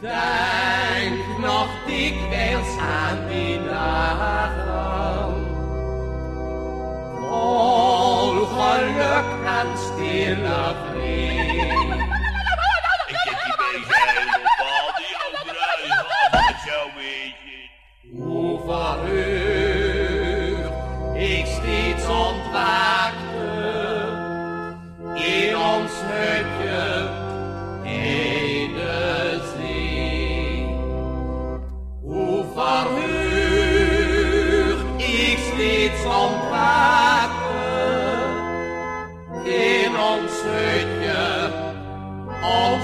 denk nog dikwijls aan die dagen. Vol geluk en stille vrede. Ik heb die bezig helemaal niet overuit. Wat zo weet je. Hoe verheugd ik steeds ontwaakte in ons hutje in de zee. Hoe verheugd ik steeds ontwaakte in ons hutje bij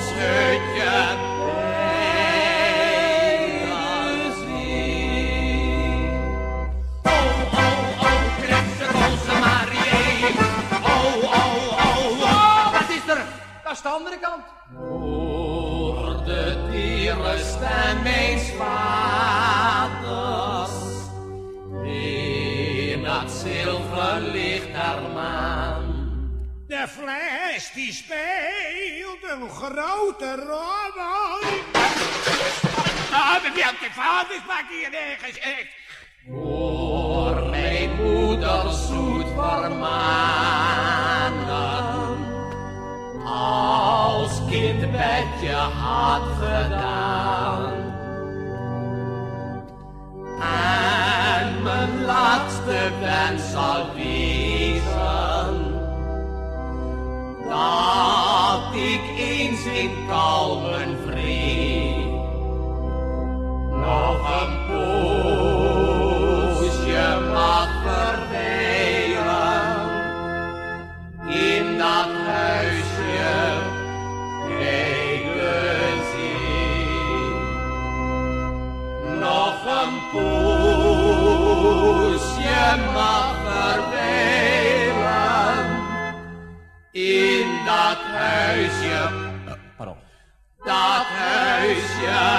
de zee. Oh, oh, oh, Kretse Roze Marie. Oh, oh, oh, oh, wat is er? Dat is de andere kant. Hoor de dierenstem mijns vaders in dat zilverlicht der maan. De fles die speelt een grote rol. Welke vaders maak je nergens echt? Hoor mijn moeder zoet vermanen, als kind bedje had gedaan. En mijn laatste wens zal wezen, dat ik eens in kalmen vrede nog een poosje mag verwijlen in dat huisje bij de zee. Nog een poosje mag verwijlen in dat huisje, dat huisje